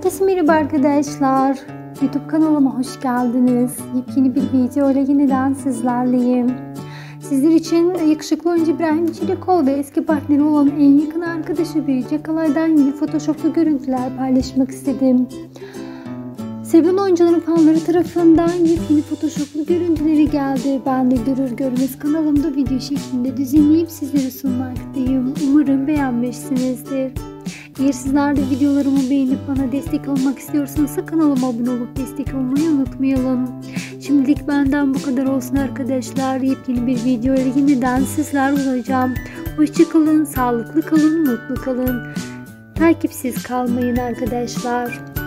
Herkese merhaba arkadaşlar. YouTube kanalıma hoş geldiniz. Yepyeni bir video ile yeniden sizlerleyim. Sizler için yakışıklı oyuncu İbrahim Çelikoğlu ve eski partneri olan en yakın arkadaşı Büyük Yakalay'dan yeni photoshoplu görüntüler paylaşmak istedim. Sevilen oyuncuların fanları tarafından yepyeni photoshoplu görüntüleri geldi. Ben de görür görmez kanalımda video şeklinde düzenleyip sizlere sunmaktayım. Umarım beğenmişsinizdir. Eğer sizler de videolarımı beğenip bana destek olmak istiyorsanız kanalıma abone olup destek olmayı unutmayalım. Şimdilik benden bu kadar olsun arkadaşlar. Yepyeni bir video ile yeniden sizler olacağım. Hoşçakalın, sağlıklı kalın, mutlu kalın. Takipsiz kalmayın arkadaşlar.